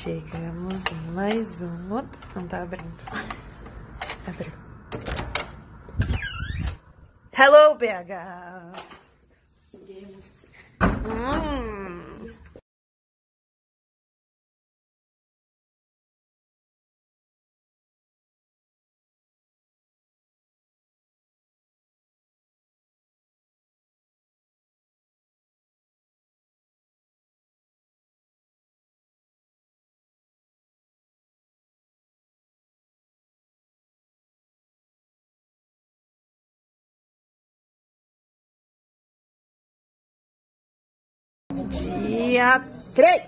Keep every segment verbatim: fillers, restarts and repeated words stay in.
Chegamos em mais um. Outro. Não tá abrindo. Abriu. Hello, B H! Cheguemos. Hum. Dia três.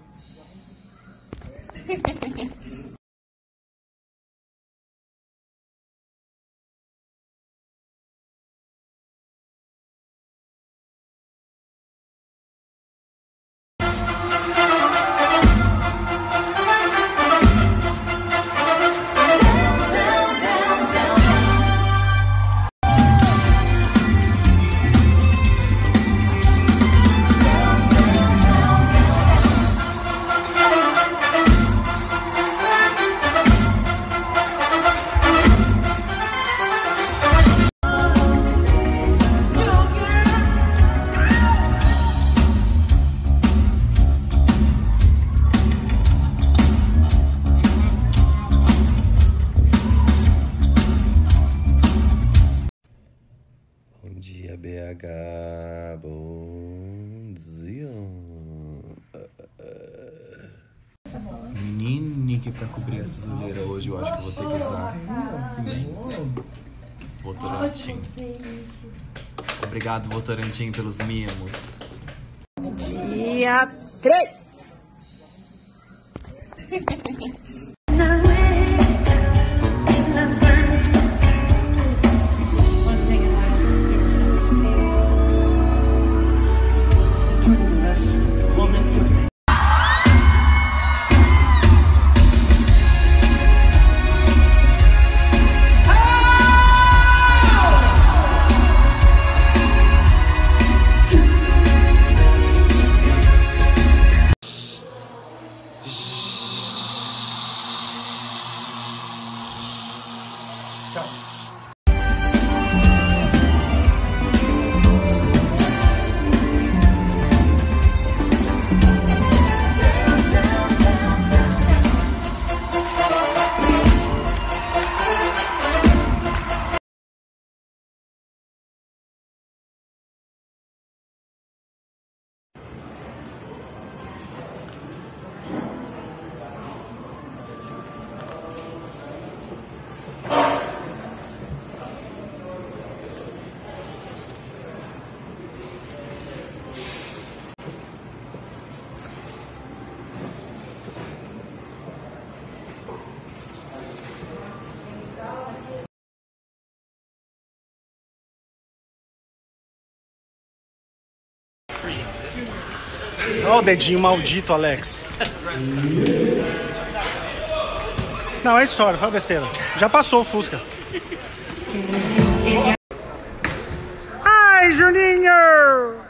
Bom dia, B H. Bom dia. Menine, que pra cobrir essas olheiras hoje eu acho que eu vou ter que usar. Sim. Votorantim. Obrigado, Votorantim, pelos mimos. Dia três. Olha o dedinho maldito, Alex. Não, é história, fala besteira. Já passou o Fusca. Ai, Juninho!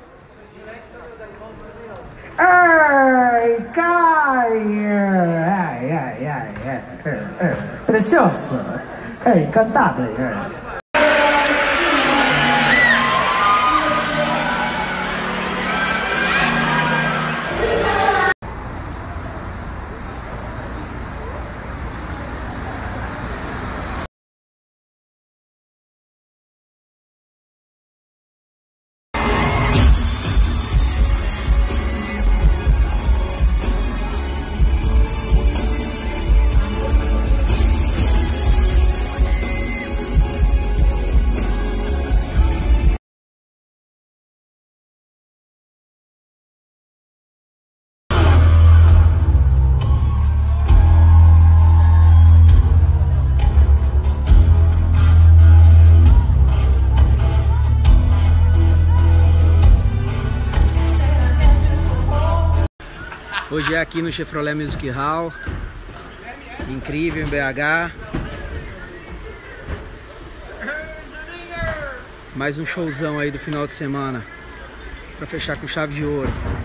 Ai, Caio! Ai, ai, ai, ai. Precioso! É incantável! Hoje é aqui no Chevrolet Music Hall, incrível em B H. Mais um showzão aí do final de semana, pra fechar com chave de ouro.